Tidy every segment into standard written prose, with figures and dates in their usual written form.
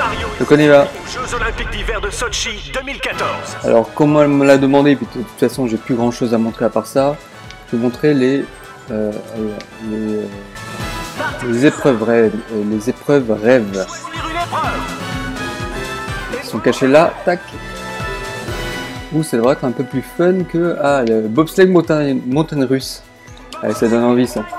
Je connais là. Jeux Olympiques d'hiver de Sochi 2014. Alors, comme elle me l'a demandé, puis de toute façon, j'ai plus grand chose à montrer à part ça. Je vais montrer les épreuves rêves. Les épreuves rêves. Ils sont cachés là, tac. Ouh, ça devrait être un peu plus fun que le bobsleigh montagne russe. Allez, ça donne envie ça.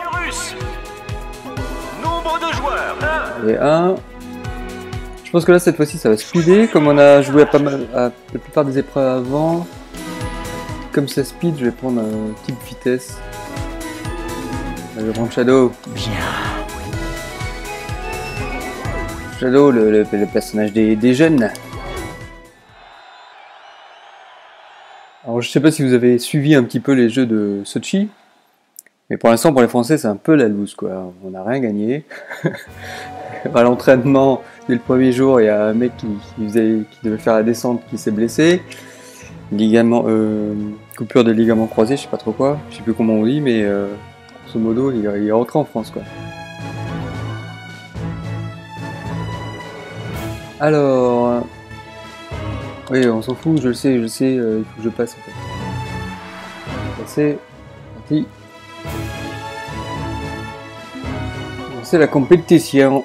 Nombre de joueurs. Et un. Je pense que là cette fois-ci ça va speeder, comme on a joué à la plupart des épreuves avant. Comme ça speed, je vais prendre un type vitesse. Je vais prendre Shadow. Bien. Shadow, le personnage des jeunes. Alors je sais pas si vous avez suivi un petit peu les jeux de Sochi, mais pour l'instant pour les Français c'est un peu la loose quoi. On n'a rien gagné. À l'entraînement, dès le premier jour, il y a un mec qui devait faire la descente qui s'est blessé. Coupure des ligaments croisés, je sais pas trop quoi, je sais plus comment on dit, mais grosso modo, il est rentré en France quoi. Alors, oui, on s'en fout, je le sais, il faut que je passe en fait. C'est parti. C'est la compétition.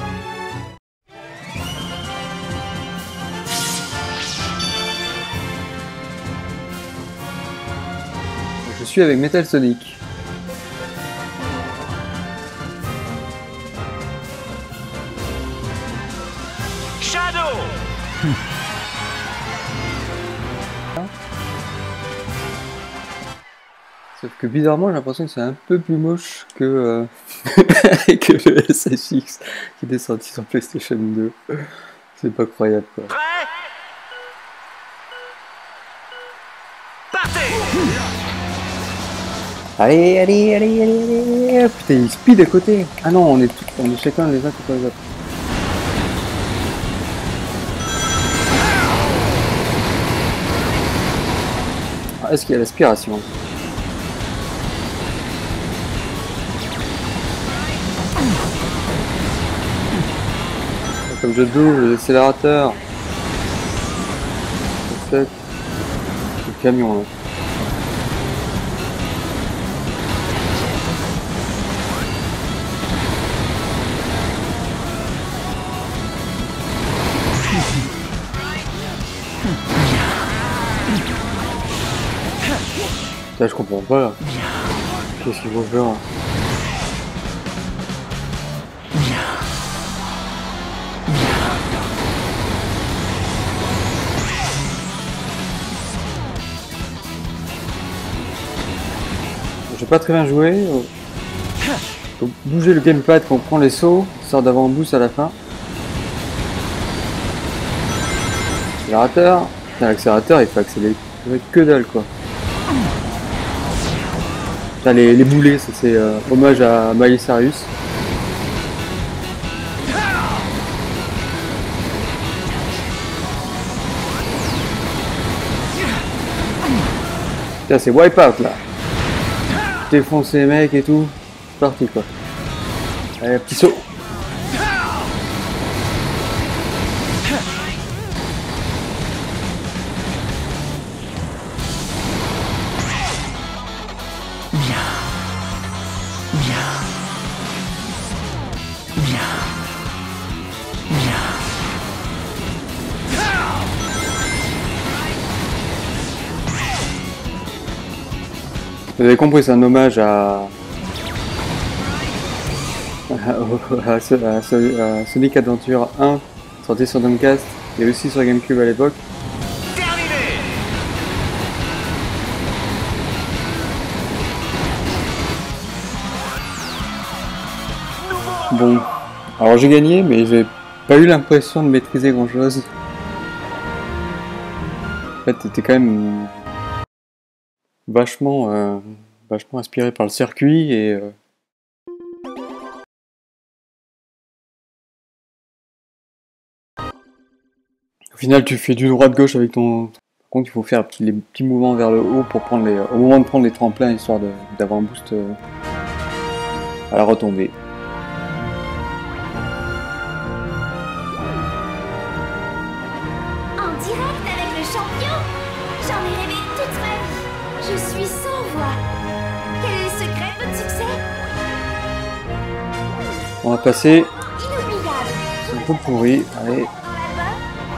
Je suis avec Metal Sonic. Shadow. Sauf que bizarrement j'ai l'impression que c'est un peu plus moche que, que le SSX qui est sorti sur PlayStation 2. C'est pas croyable quoi. Prêt? Partez. Allez. Putain, il speed à côté. Ah non, on est chacun les uns contre les autres. Ah, est-ce qu'il y a l'aspiration? Comme je double l'accélérateur. Le camion là. Là, je comprends pas là. Qu'est-ce qu'il faut faire là? J'ai pas très bien joué. Faut bouger le gamepad quand on prend les sauts, sort d'avant boost à la fin. Accélérateur. L'accélérateur il faut accélérer que dalle quoi. Là, les boulets, ça c'est hommage à Miley Cyrus. Là c'est Wipeout là. Défoncer les mecs et tout. C'est parti quoi. Allez, petit saut. Vous avez compris, c'est un hommage à Sonic Adventure 1, sorti sur Dreamcast et aussi sur GameCube à l'époque. Terminé. Bon, alors j'ai gagné, mais j'ai pas eu l'impression de maîtriser grand chose. En fait, t'étais quand même vachement inspiré par le circuit et au final tu fais du droit de gauche avec ton... Par contre il faut faire les petits mouvements vers le haut pour prendre au moment de prendre les tremplins histoire d'avoir un boost à la retombée. suis sans voix. Quel est le secret de votre succès? On va passer. Inoubliable. C'est un peu pourri. Allez. Dans l'album?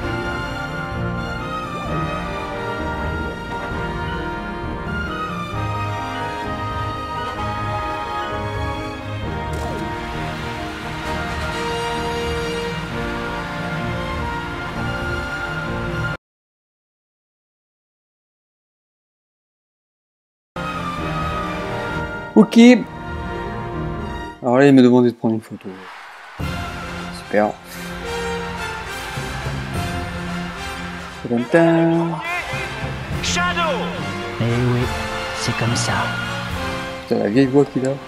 Ok. Alors là, il m'a demandé de prendre une photo. Super. Tadam. Shadow. Eh oui, c'est comme ça. Putain, la vieille voix qu'il a.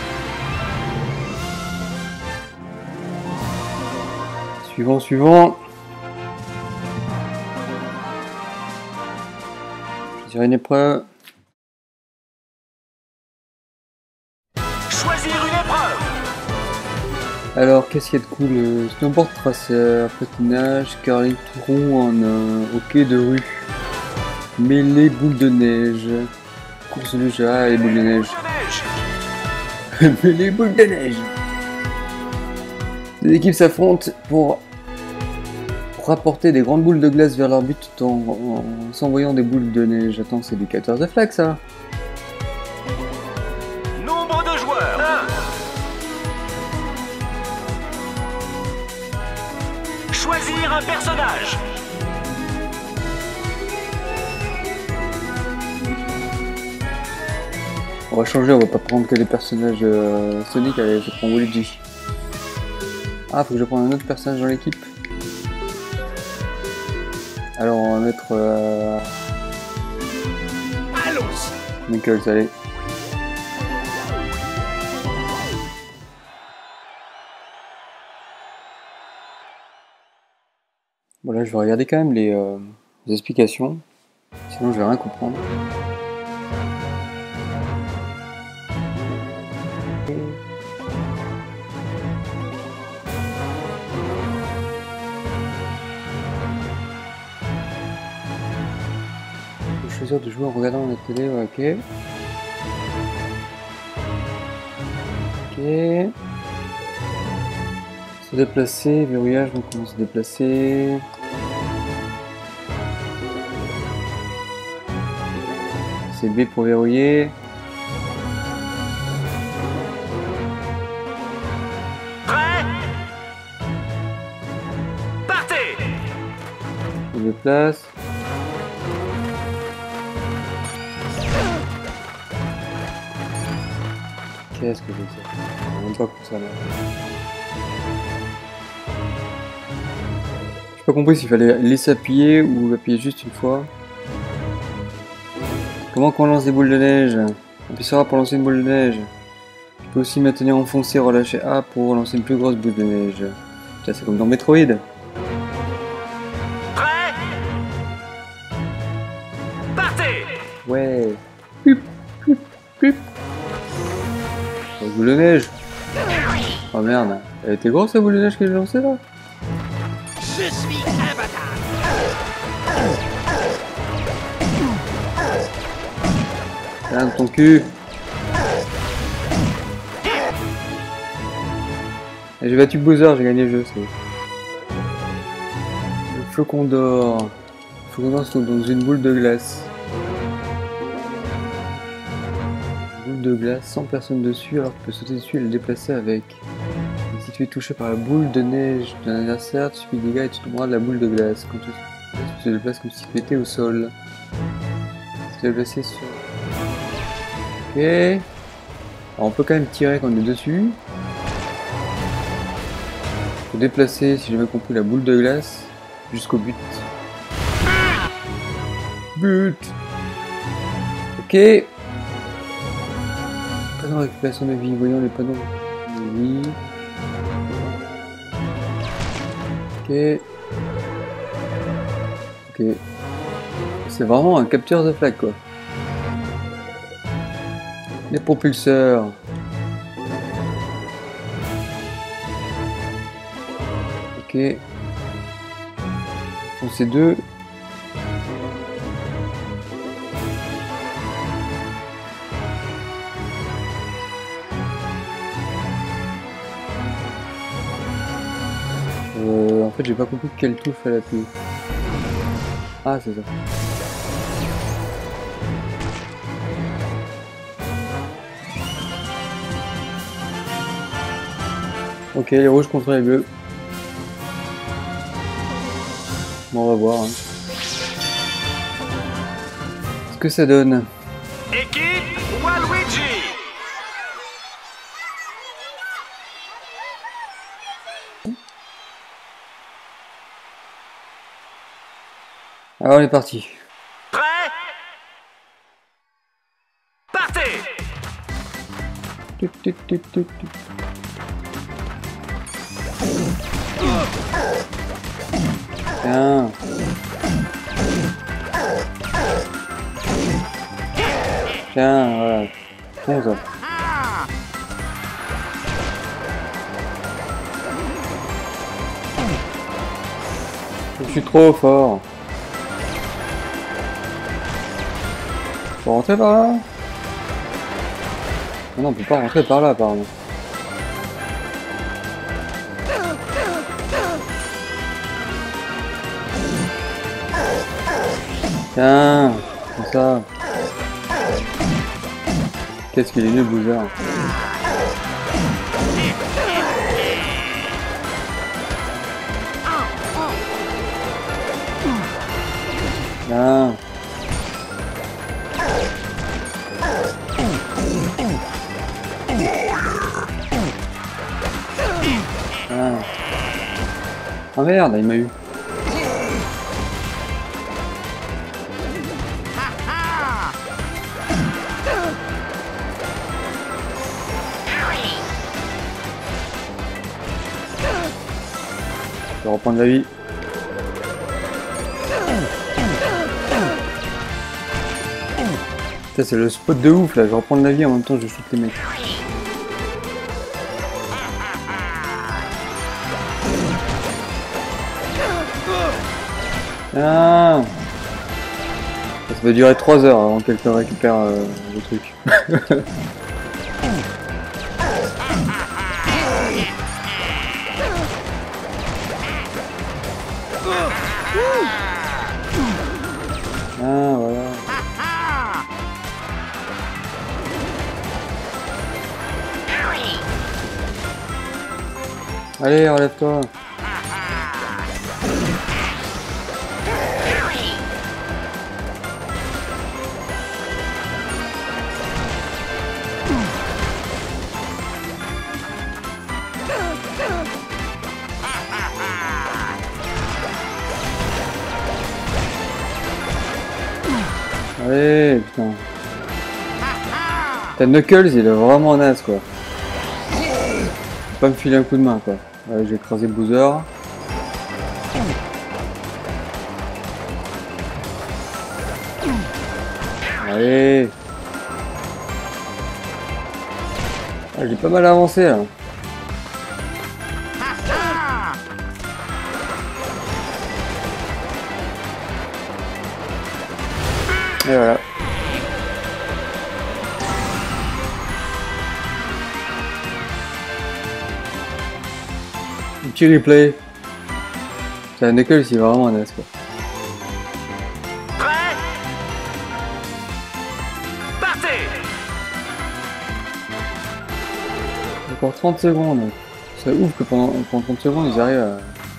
Suivant. Je dirais une épreuve. Choisir une épreuve. Alors, qu'est-ce qu'il y a de cool? Snowboard traceur, patinage, curling tout rond en hockey de rue. Mêlée boule de neige. Course de jeu, et boule de neige. De neige. Mêlée boule de neige. Les équipes s'affrontent pour rapporter des grandes boules de glace vers leur but tout en s'envoyant des boules de neige. Attends, c'est du Capture the Flag ça. Nombre de joueurs. 1. Choisir un personnage. On va changer, on va pas prendre que des personnages Sonic, allez, je prends Luigi. Ah, faut que je prenne un autre personnage dans l'équipe. Alors on va mettre Allons-y. Knuckles, allez. Bon là je vais regarder quand même les explications, sinon je vais rien comprendre. Choisir de jouer en regardant la télé, ouais, ok. Ok. Se déplacer, verrouillage, donc on va se déplacer. C'est B pour verrouiller. Prêt. Partez. On se déplace. Qu'est-ce que c'est ça? Je sais même pas comment ça marche. J'ai pas compris s'il fallait laisser appuyer ou appuyer juste une fois. Comment qu'on lance des boules de neige? Appuie sur A pour lancer une boule de neige. Tu peux aussi maintenir enfoncé, relâcher A pour lancer une plus grosse boule de neige. Putain, c'est comme dans Metroid. Prêt. Partez. Ouais. Pup, pup, pup. Oh, boule de neige. Oh merde. Elle était grosse la boule de neige que j'ai lancée là? Je suis imbattable. Là, dans ton cul. Et j'ai battu Bowser, j'ai gagné le jeu, c'est... Le flocon d'or. Le flocon d'or se trouve dans une boule de glace. Une boule de glace, sans personne dessus, alors que tu peux sauter dessus et le déplacer avec. Et si tu es touché par la boule de neige d'un adversaire, tu subis des dégâts et tu tomberas de la boule de glace. Quand tu te déplaces comme si tu étais au sol. Tu te déplaces sur... Ok. Alors on peut quand même tirer quand on est dessus. Faut déplacer, si j'ai bien compris, la boule de glace jusqu'au but. But. Ok. Panneau de récupération de vie, voyons les panneaux de vie. Ok. Ok. C'est vraiment un capture the flag quoi. Les propulseurs. Ok. Bon, c'est deux. En fait, j'ai pas compris quelle touche fallait appuyer. Ah, c'est ça. Ok, les rouges contre les bleus. Bon, on va voir. Hein. Ce que ça donne. Équipe Waluigi. Alors, on est parti. Prêt? Partez! Tuc, tuc, tuc, tuc, tuc. Tiens. Tiens, voilà. Bon, ça. Je suis trop fort. Faut rentrer par là? Non, on peut pas rentrer par là apparemment. Tiens, comme ça. Qu'est-ce qu'il est nul, Bowser. Tiens. Ah merde, il m'a eu. Je vais reprendre la vie. Ça c'est le spot de ouf là, je vais reprendre la vie en même temps je shoot les mecs. Ah, ça peut durer 3 heures avant que quelqu'un récupère le truc. Ah voilà. Allez, relève-toi. Allez, putain. T'as Knuckles, il est vraiment naze quoi. Faut pas me filer un coup de main quoi. Ouais, j'ai écrasé Bowser. Allez. Ah, j'ai pas mal avancé là. Et voilà. Un petit replay. C'est un Knuckles, il est vraiment un as quoi. Prêt? Partez! Encore 30 secondes. C'est ouf que pendant 30 secondes ils arrivent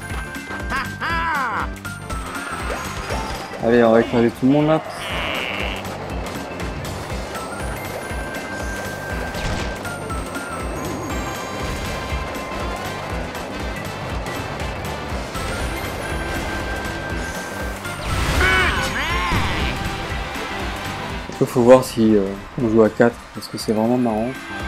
à... Allez, on va écraser tout le monde là. Il faut voir si on joue à 4 parce que c'est vraiment marrant.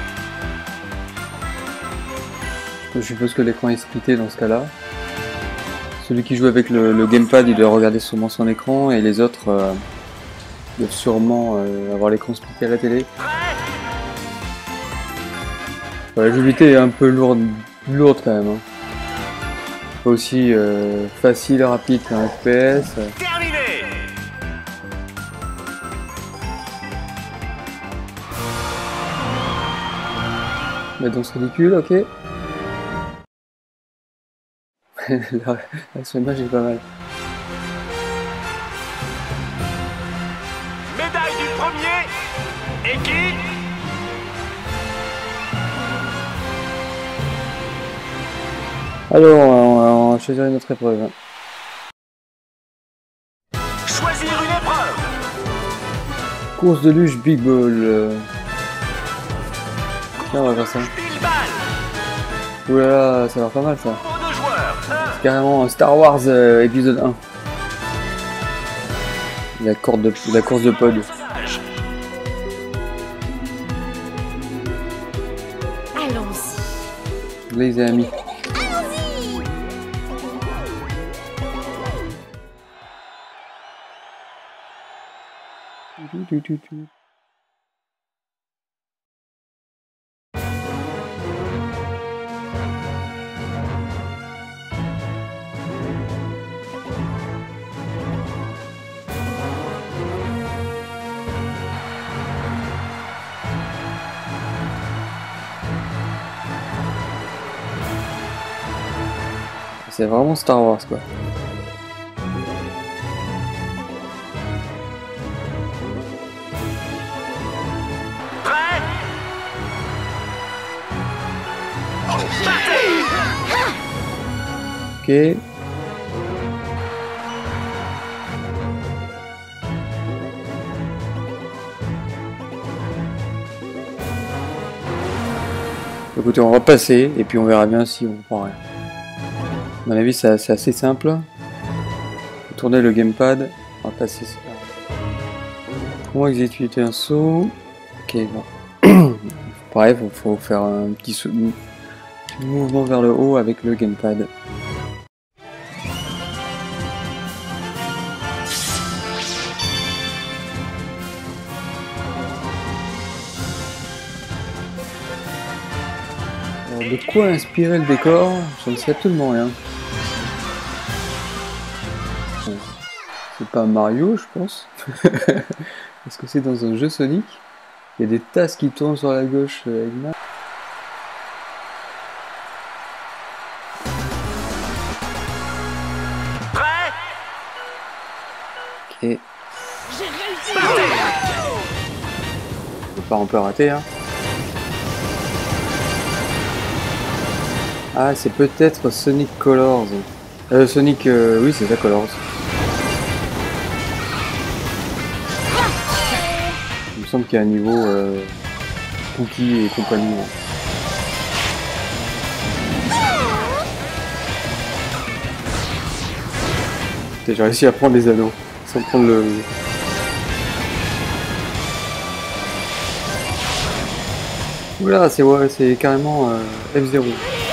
Je suppose que l'écran est splitté dans ce cas là. Celui qui joue avec le gamepad il doit regarder sûrement son écran et les autres doivent sûrement avoir l'écran splitté à la télé. Ouais, la jouabilité est un peu lourde quand même. Hein. Pas aussi facile et rapide qu'un FPS. Terminé! Mais donc c'est ridicule, ok. Son image est pas mal. Médaille du premier. Équipe. Alors, on va choisir une autre épreuve. Choisir une épreuve. Course de luge Big Ball. Tiens, on va faire ça. Bilbal. Ouh là là, ça a l'air pas mal ça. Nombre de joueurs. 1. Carrément un Star Wars épisode 1. La course de pod. Allons-y. Les amis. Allons-y. C'est vraiment Star Wars quoi. Prêt. Partez. Ok. Écoutez, on va passer et puis on verra bien si on prend rien. À mon avis, c'est assez simple. Faut tourner le gamepad. On va passer ça. Comment exécuter un saut? Ok, bon. Pareil, faut faire un petit mouvement vers le haut avec le gamepad. Alors, de quoi inspirer le décor? Je ne sais absolument rien. Bon, c'est pas Mario, je pense. Est-ce que c'est dans un jeu Sonic? Il y a des tasses qui tournent sur la gauche avec Mario. Prêt. Ok. J'ai réussi. Le part on peut rater, hein. Ah, c'est peut-être Sonic Colors. Sonic, oui, c'est ça, Colors. Il me semble qu'il y a un niveau Cookie et compagnie. Hein. J'ai réussi à prendre les anneaux sans prendre le. Oula, c'est carrément F0.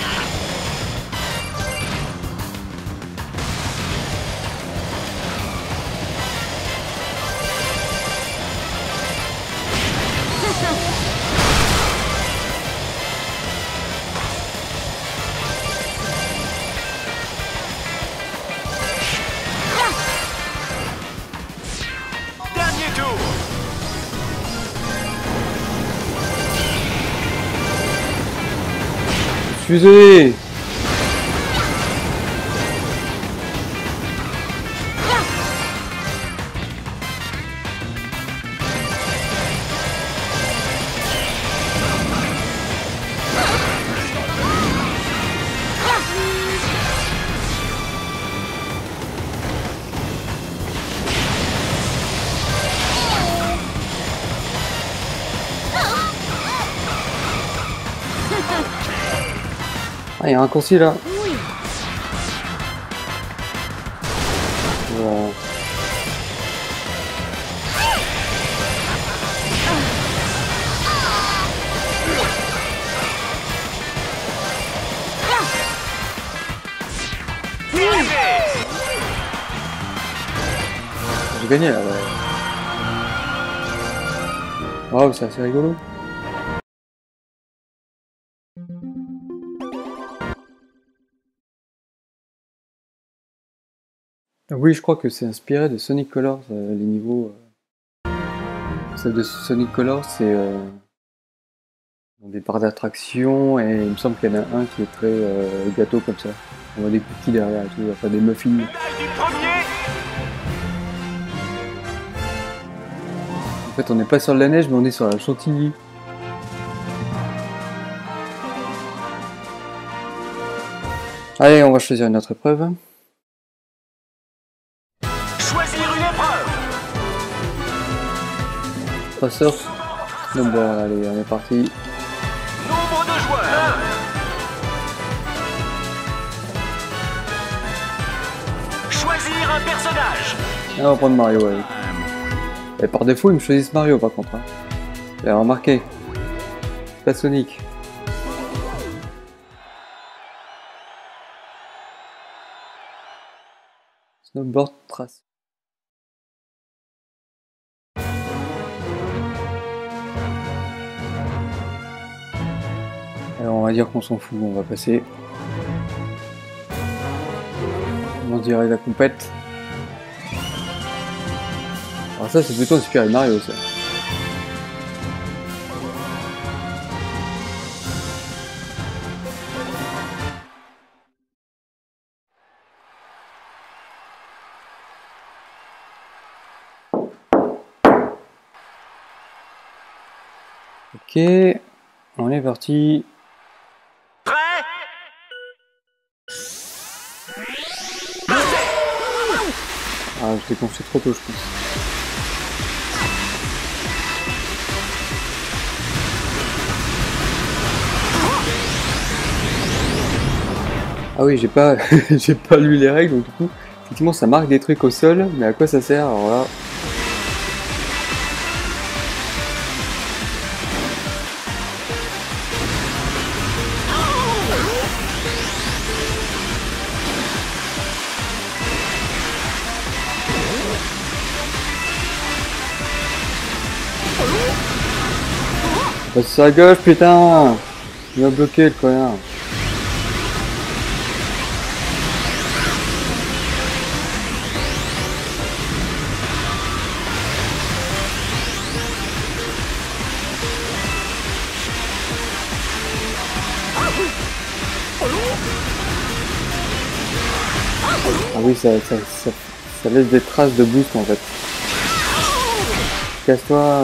Dernier tour. Fusée! Ah, il y a un raccourci là. Oui. Bon. J'ai gagné là. Ouais. Waouh, c'est assez rigolo. Oui, je crois que c'est inspiré de Sonic Colors, les niveaux. Celle de Sonic Colors, c'est des parcs d'attraction et il me semble qu'il y en a un qui est très gâteau comme ça. On voit des cookies derrière et tout, enfin des muffins. Médaille du premier. En fait, on n'est pas sur de la neige, mais on est sur la chantilly. Allez, on va choisir une autre épreuve. Choisir une épreuve. Passeur. Snowboard, allez, on est parti. Nombre de joueurs. 1. Choisir un personnage. Ah, on va prendre Mario, allez. Et par défaut, ils me choisissent Mario par contre. Hein. Vous avez remarqué. Pas Sonic. Snowboard trace. Alors on va dire qu'on s'en fout, on va passer. On dirait la compète. Alors ça c'est plutôt inspiré de Mario ça. Ok, on est parti. Prêt. Ah, je l'ai confié trop tôt, je pense. Ah oui, j'ai pas, j'ai pas lu les règles, donc du coup, effectivement, ça marque des trucs au sol, mais à quoi ça sert? Alors là. Passe sur la gauche, putain! Il m'a bloqué, le connard. Ah oui, ça laisse des traces de boost en fait. Casse-toi.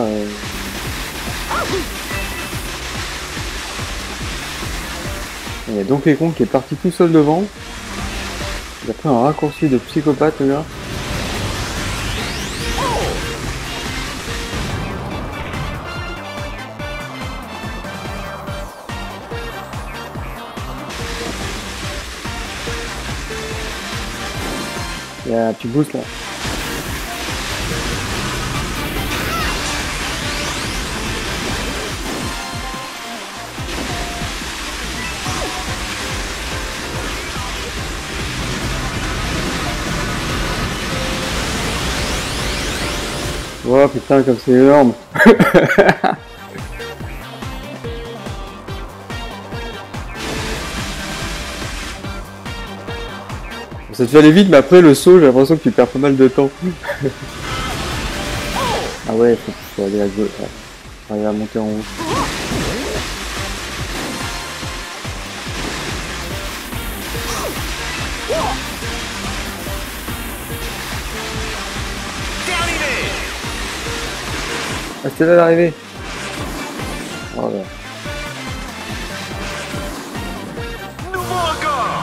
Il y a Donkey Kong qui est parti tout seul devant. Il a pris un raccourci de psychopathe là. Il y a un petit boost là. Oh putain, comme c'est énorme. Ça te fait aller vite, mais après le saut, j'ai l'impression que tu perds pas mal de temps. Ah ouais, faut aller à gauche. Faut aller à monter en haut. Terminé. Ah, c'était là l'arrivée. Oh là. Nouveau record.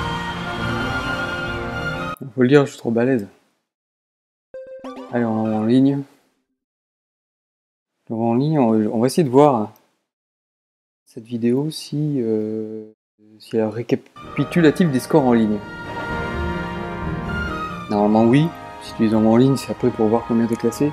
Faut le dire, je suis trop balèze. Allez, on va en ligne. On va en ligne, on va essayer de voir cette vidéo si elle est récapitulative des scores en ligne. Normalement oui, si tu les envoies en ligne, c'est après pour voir combien t'es classé.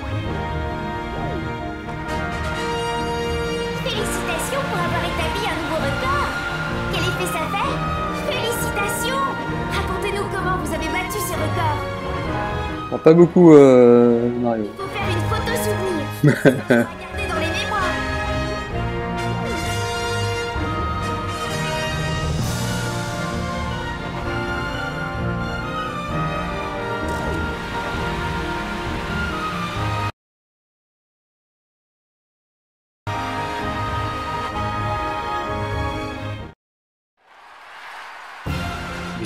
Félicitations pour avoir établi un nouveau record. Quel effet ça fait? Félicitations. Racontez-nous comment vous avez battu ce record. Bon, pas beaucoup Mario. Il faut faire une photo souvenir. Regardez dans les mémoires.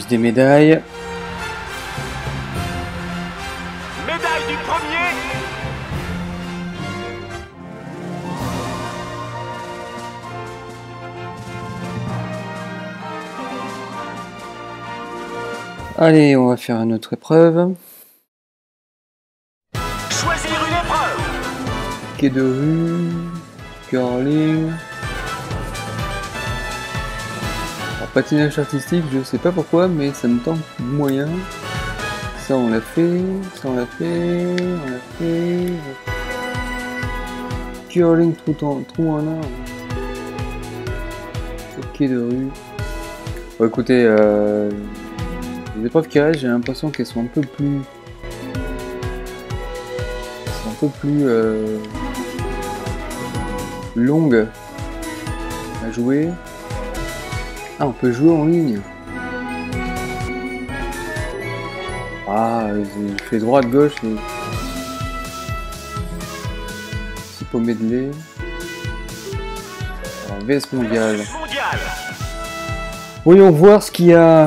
Plus des médailles. Médaille du premier. Allez, on va faire une autre épreuve. Choisir une épreuve. Quai de rue, curling. Alors, patinage artistique, je sais pas pourquoi, mais ça me tente moyen. Ça on l'a fait, ça on l'a fait, on l'a fait. Curling trou en or. Quai de rue. Bon, écoutez, les épreuves qui restent, j'ai l'impression qu'elles sont un peu plus... longues à jouer. Ah, on peut jouer en ligne. Ah, il fait droite, gauche. Et... c'est pas medley. Alors, VS mondial. Mondial. Voyons voir ce qu'il y a.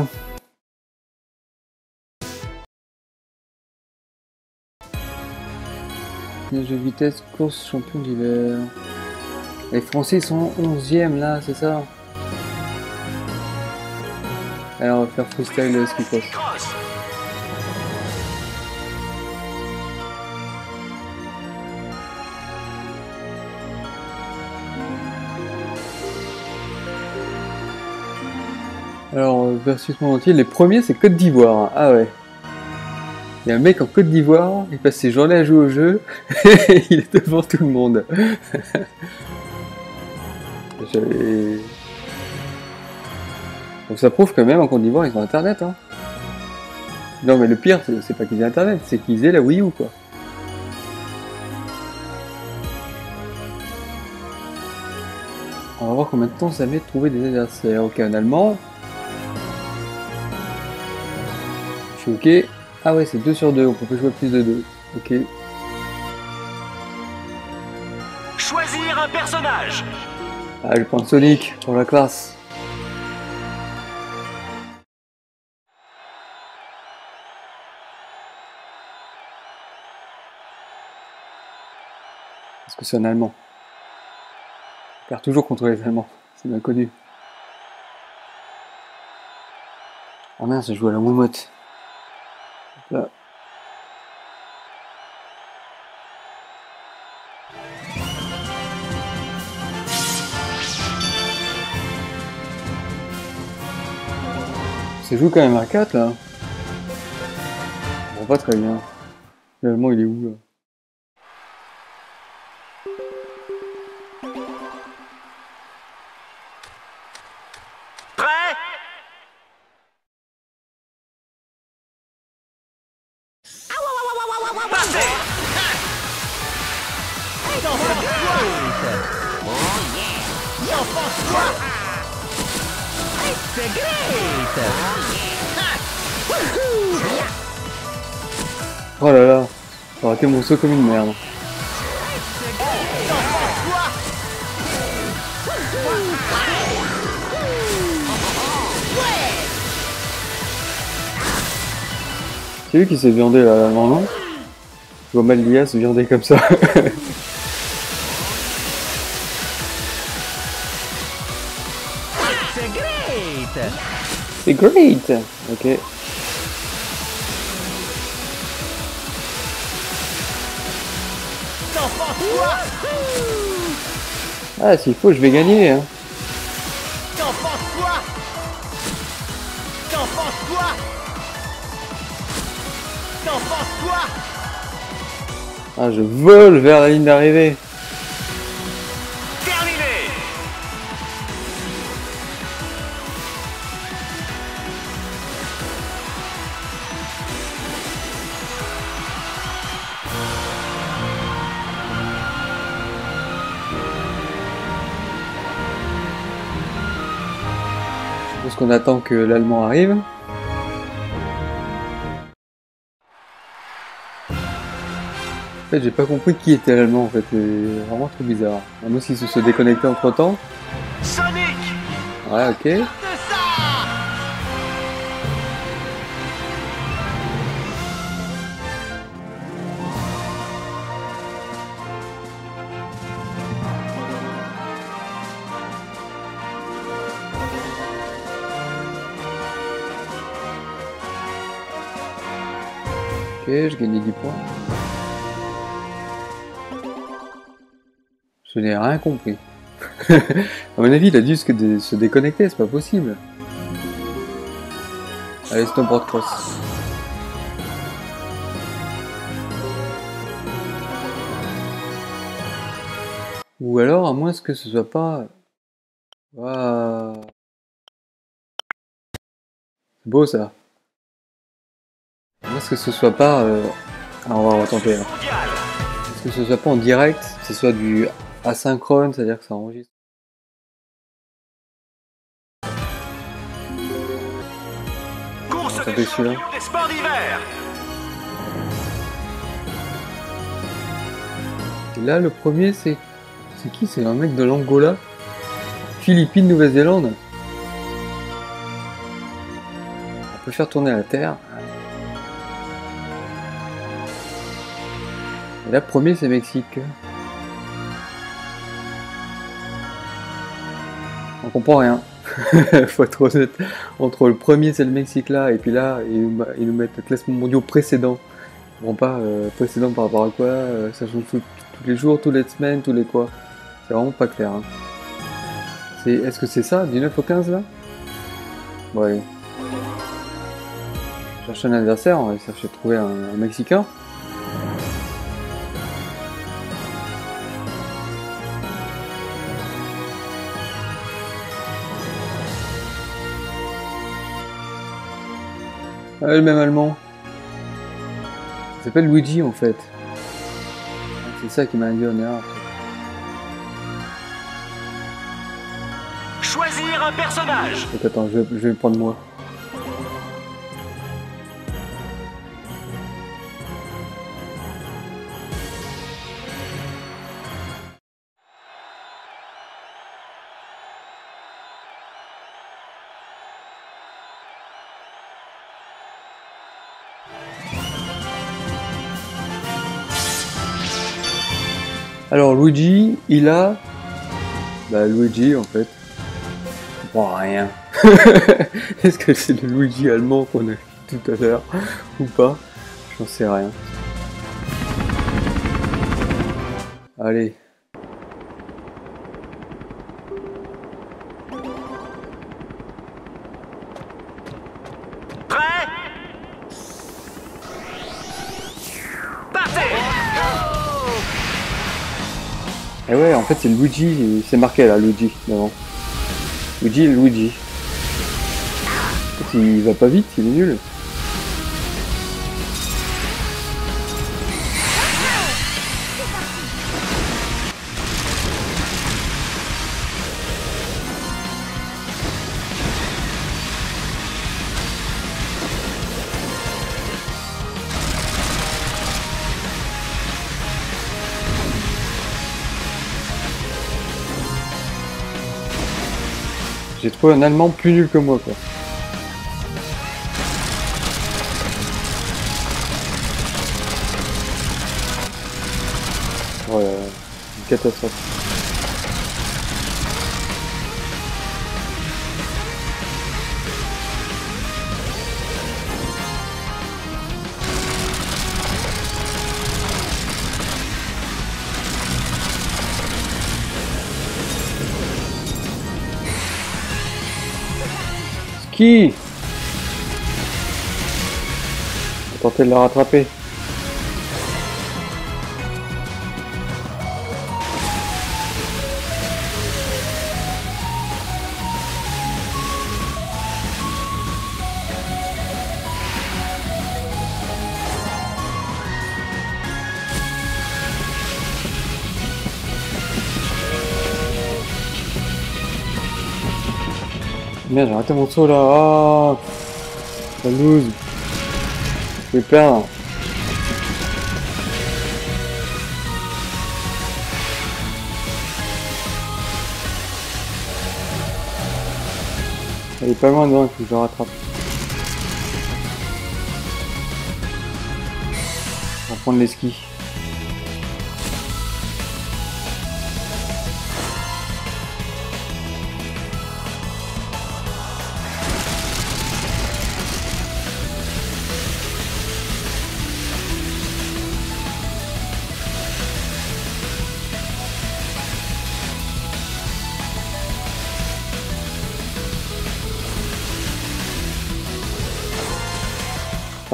Jeux de vitesse, course champion d'hiver. Les Français sont 11e là, c'est ça? Alors on va faire freestyle ski cross. Cross. Alors versus monde entier, les premiers c'est Côte d'Ivoire. Ah ouais. Il y a un mec en Côte d'Ivoire, il passe ses journées à jouer au jeu, et il est devant tout le monde. Donc ça prouve quand même en Côte d'Ivoire ils ont internet hein. Non mais le pire c'est pas qu'ils aient internet, c'est qu'ils aient la Wii U quoi. On va voir combien de temps ça met de trouver des adversaires. Ok, en allemand. Je suis ok. Ah ouais, c'est 2 sur 2, on peut pas jouer plus de 2. Ok. Choisir un personnage. Ah, je prends Sonic pour la classe. Parce que c'est un allemand. Je perds toujours contre les Allemands, c'est bien connu. Ah mince, je joue à la Wiimote. Là. Ça joue quand même à 4 là. On voit pas très bien. L'allemand il est où là? Prêt? Partez! Oh là là, ça aurait été mon saut comme une merde. C'est lui qui s'est viandé là, non? Je vois mal l'IA se viander comme ça. C'est great! Ok. Ah, s'il faut, je vais gagner. Hein. Ah, je vole vers la ligne d'arrivée. Terminé! Je pense qu'on attend que l'allemand arrive. En fait, j'ai pas compris qui était l'allemand en fait, c'est vraiment trop bizarre. À moins s'ils se sont déconnectés entre temps. Sonic! Ouais, ok. Ok, je gagnais 10 points. Je n'ai rien compris. À mon avis, il a dû se déconnecter, c'est pas possible. Allez, snowboard cross. Ou alors, à moins que ce soit pas... Waouh. C'est beau ça. À moins que ce soit pas... Alors, on va tenter. Hein. Mondial. Est-ce que ce soit pas en direct, que ce soit du asynchrone, c'est-à-dire que ça enregistre. Course Ça des fait celui-là. champions des sports d'hiver. Et là, le premier, c'est qui? C'est un mec de l'Angola, Philippines, Nouvelle-Zélande. On peut faire tourner la Terre. Et là, le premier, c'est Mexique. On comprend rien. Faut être honnête. Entre le premier, c'est le Mexique là, et puis là, ils nous mettent le classement mondial précédent. Je comprends pas, précédent par rapport à quoi, ça change tous les jours, toutes les semaines, tous les quoi. C'est vraiment pas clair. Hein. Est-ce que c'est ça, du 9 au 15 là? Bon allez. On cherche un adversaire, on va chercher de trouver un Mexicain. Ah, le même allemand. Il s'appelle Luigi en fait. C'est ça qui m'a induit en erreur. Choisir un personnage. Donc attends, je vais me prendre moi. Alors Luigi, il a... Bah Luigi en fait. Je comprends rien. Est-ce que c'est le Luigi allemand qu'on a vu tout à l'heure ou pas? J'en sais rien. Allez. Prêt? Partez. Et ouais, en fait c'est Luigi, c'est marqué là, Luigi, devant. Luigi. En fait, il va pas vite, il est nul. J'ai trouvé un Allemand plus nul que moi, quoi. Voilà, une catastrophe. Ski! On va tenter de la rattraper. Merde, j'ai raté mon saut là. Ah, la loose. Je vais perdre. Elle est pas loin devant, il faut que je la rattrape. On va prendre les skis.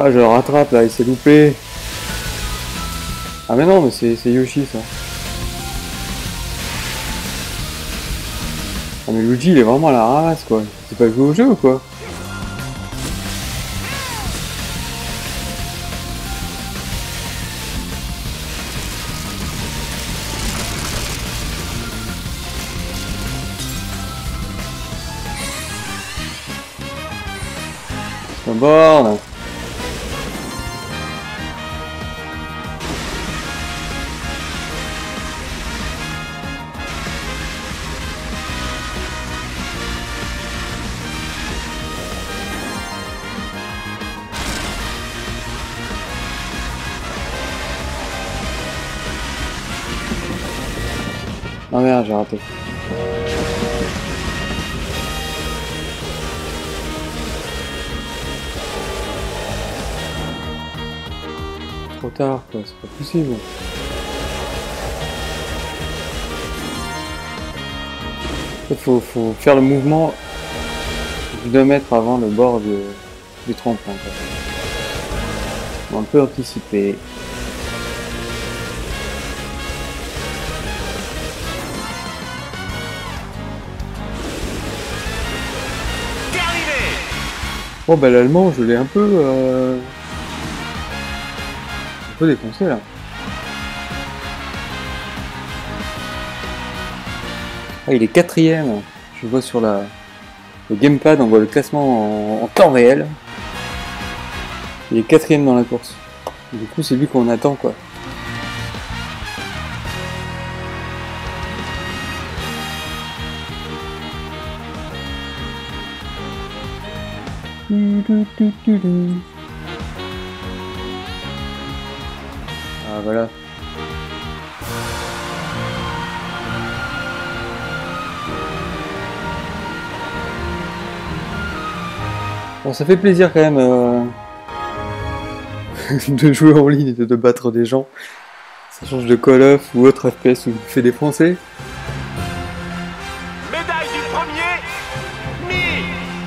Ah, je le rattrape là, il s'est loupé. Ah mais non, mais c'est Yoshi ça. Ah mais Luigi il est vraiment à la ramasse quoi. C'est pas joué au jeu ou quoi? C'est borne. Ah merde, j'ai raté. Trop tard quoi, c'est pas possible. Il faut faire le mouvement 2 mètres avant le bord du tremplin. On peut anticiper. Oh bah l'allemand je l'ai un peu défoncé là. Ah il est 4ème. Je vois sur le gamepad, on voit le classement en temps réel. Il est 4ème dans la course. Du coup c'est lui qu'on attend quoi. Ah voilà. Bon ça fait plaisir quand même de jouer en ligne et de battre des gens. Ça change de Call of ou autre FPS où il fait défoncer. Médaille du premier, mis.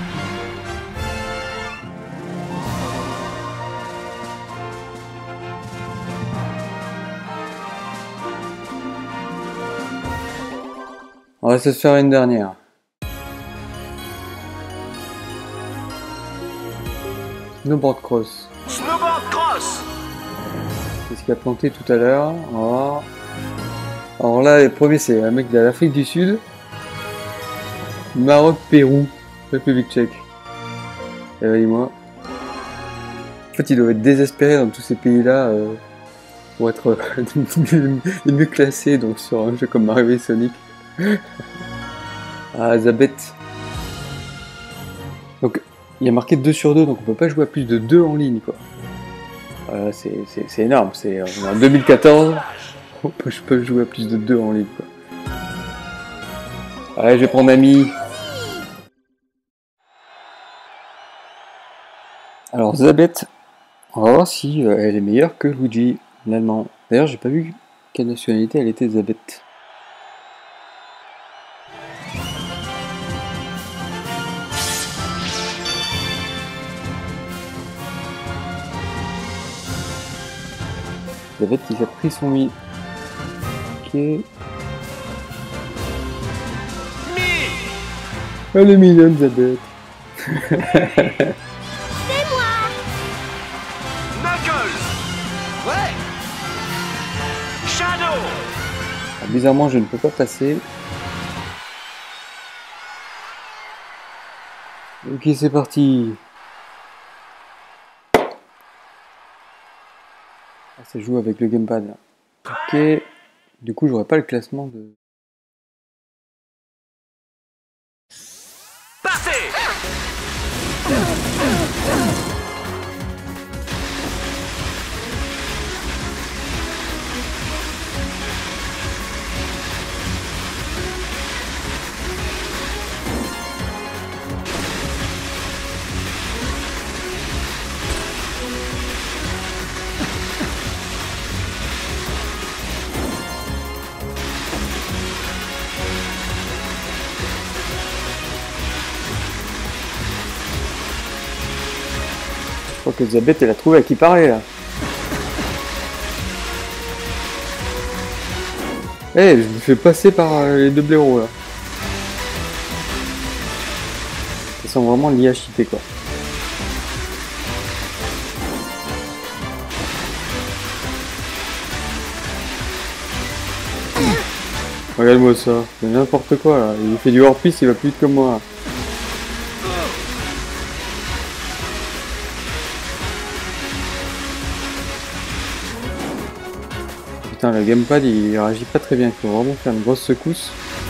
On va se faire une dernière. Snowboard cross. Snowboard cross. C'est ce qu'il a planté tout à l'heure. Alors là, les premiers, c'est un mec de l'Afrique du Sud. Maroc, Pérou, République tchèque. Et moi. En fait, il doit être désespéré dans tous ces pays-là pour être les mieux classés donc, sur un jeu comme Mario et Sonic. Ah, Zabeth. Donc, il y a marqué 2 sur 2, donc on peut pas jouer à plus de 2 en ligne, quoi. C'est énorme, on est en 2014, je peux jouer à plus de 2 en ligne, quoi. Allez, je vais prendre Ami. Alors, Zabeth, on va voir si elle est meilleure que Luigi, l'allemand. D'ailleurs, j'ai pas vu quelle nationalité elle était, Zabeth. Zabeth qui a pris son mi. Ok. Elle est mignonne, Zabeth. C'est moi. Knuckles. Ouais. Shadow. Ah, bizarrement, je ne peux pas passer. Ok, c'est parti. Ah, ça joue avec le gamepad là. Ok. Du coup, j'aurai pas le classement de. Partez. crois qu'Elisabeth elle a trouvé à qui parler là. Eh, je me fais passer par les deux blaireaux là. Ça sent vraiment l'IHIP quoi. Regarde-moi ça, c'est n'importe quoi là. Il fait du hors-piste, il va plus vite que moi. Putain, le gamepad il réagit pas très bien, il faut vraiment faire une grosse secousse.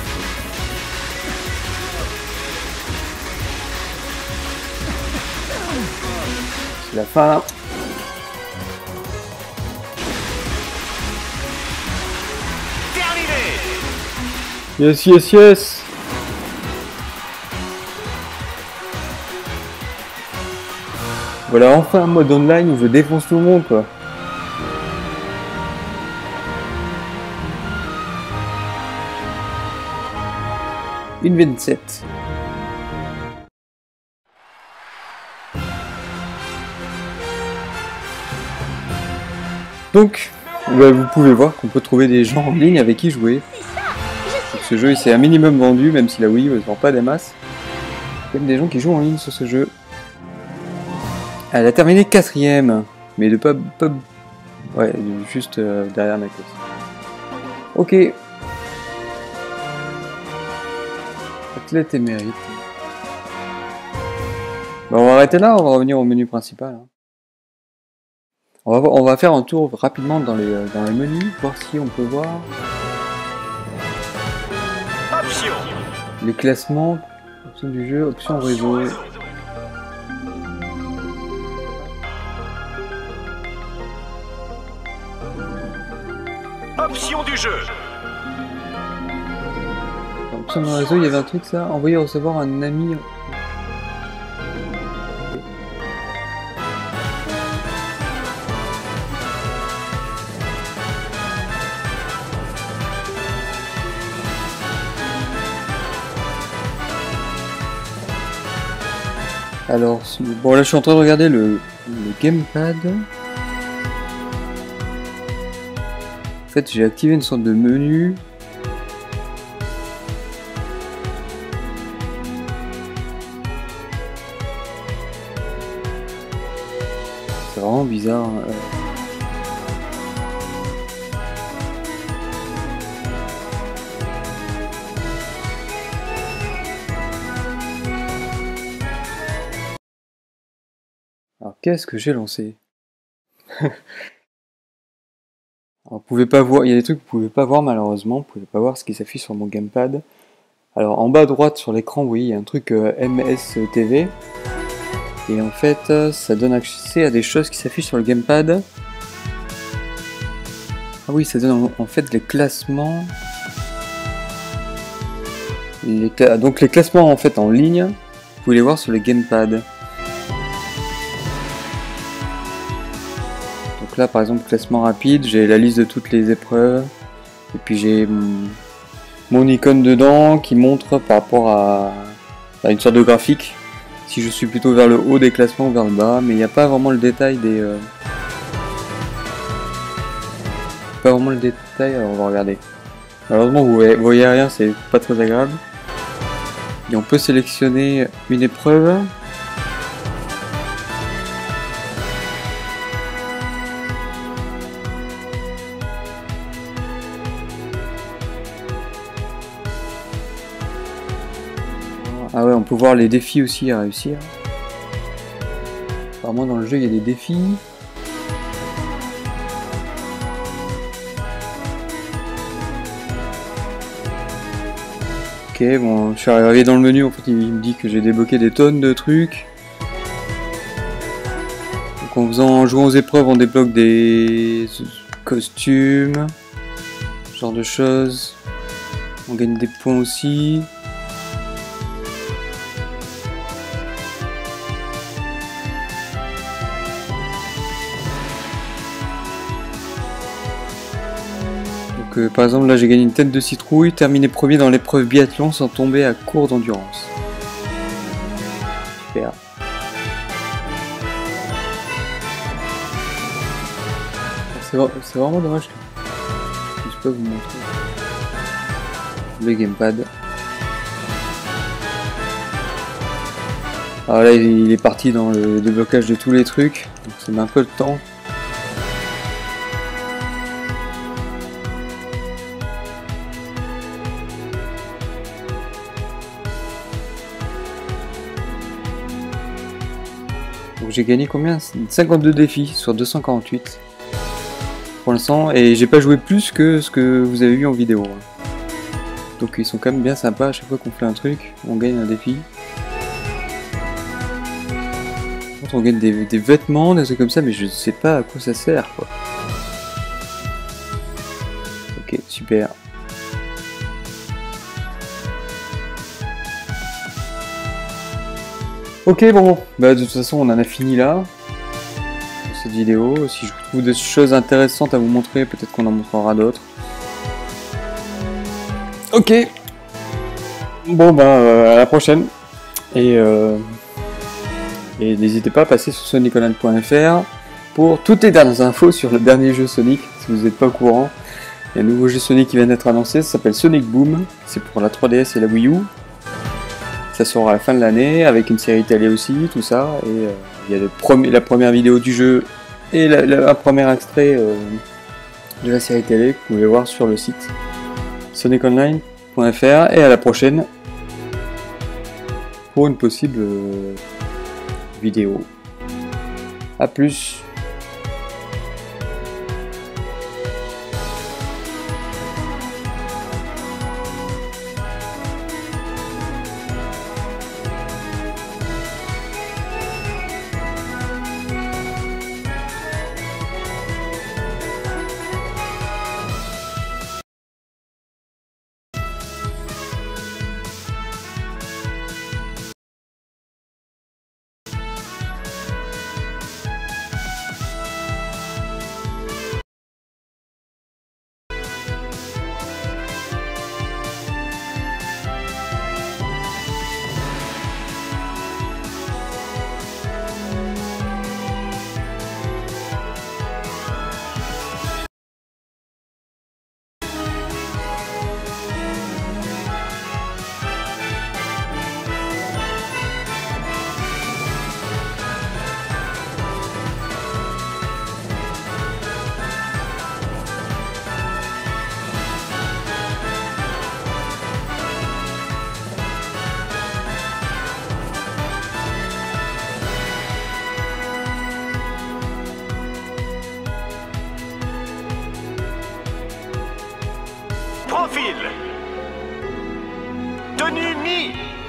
C'est la fin là. Yes, yes, yes! Voilà enfin un mode online où je défonce tout le monde quoi. Une 27. Donc, bah, vous pouvez voir qu'on peut trouver des gens en ligne avec qui jouer. Ce jeu il s'est un minimum vendu, même si la Wii ne vend pas des masses. Il y a quand même des gens qui jouent en ligne sur ce jeu. Elle a terminé 4ème, mais de pas ouais, juste derrière Knuckles. Ok. Athlète émérite. Bah, on va arrêter là, on va revenir au menu principal. Hein. On va faire un tour rapidement dans les menus, voir si on peut voir. Les classements, options du jeu, options réseau. Options du jeu. Options de réseau, il y avait un truc ça, envoyer recevoir un ami. Alors, bon là je suis en train de regarder le gamepad. En fait j'ai activé une sorte de menu. C'est vraiment bizarre. Alors qu'est-ce que j'ai lancé? Alors, vous pouvez pas voir, il y a des trucs que vous pouvez pas voir malheureusement, vous pouvez pas voir ce qui s'affiche sur mon gamepad. Alors en bas à droite sur l'écran, vous voyez, il y a un truc MSTV. Et en fait, ça donne accès à des choses qui s'affichent sur le gamepad. Ah oui, ça donne en fait les classements. Donc les classements en fait en ligne, vous pouvez les voir sur le gamepad. Donc là par exemple classement rapide, j'ai la liste de toutes les épreuves. Et puis j'ai mon icône dedans qui montre par rapport à une sorte de graphique. Si je suis plutôt vers le haut des classements ou vers le bas, mais il n'y a pas vraiment le détail des... Pas vraiment le détail, alors on va regarder. Malheureusement vous voyez rien, c'est pas très agréable. Et on peut sélectionner une épreuve. Ah ouais, on peut voir les défis aussi à réussir. Apparemment dans le jeu il y a des défis. Ok, bon, je suis arrivé dans le menu, en fait il me dit que j'ai débloqué des tonnes de trucs. Donc en jouant aux épreuves on débloque des costumes, ce genre de choses. On gagne des points aussi. Par exemple là j'ai gagné une tête de citrouille, terminé premier dans l'épreuve biathlon sans tomber à court d'endurance. Super. c'est vraiment dommage que je ne peux pas vous montrer le gamepad. Alors là il est parti dans le déblocage de tous les trucs, donc ça met un peu de temps. Donc j'ai gagné combien? 52 défis sur 248 pour l'instant, et j'ai pas joué plus que ce que vous avez vu en vidéo. Donc ils sont quand même bien sympas, à chaque fois qu'on fait un truc, on gagne un défi. On gagne des vêtements, des trucs comme ça, mais je sais pas à quoi ça sert quoi. Ok, super. Ok, bon, bah de toute façon on en a fini là pour cette vidéo. Si je trouve des choses intéressantes à vous montrer, peut-être qu'on en montrera d'autres. Ok. Bon bah à la prochaine. Et n'hésitez pas à passer sur soniconline.fr pour toutes les dernières infos sur le dernier jeu Sonic, si vous n'êtes pas au courant. Il y a un nouveau jeu Sonic qui vient d'être annoncé, ça s'appelle Sonic Boom, c'est pour la 3DS et la Wii U. Ça sort à la fin de l'année, avec une série télé aussi, tout ça. Et il y a la première vidéo du jeu et un premier extrait de la série télé que vous pouvez voir sur le site soniconline.fr. Et à la prochaine pour une possible vidéo. A plus. Profil. Tenue mi.